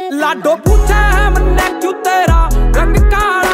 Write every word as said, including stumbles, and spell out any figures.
लाडो पूछे है मन्ने क्यों तेरा रंग काला।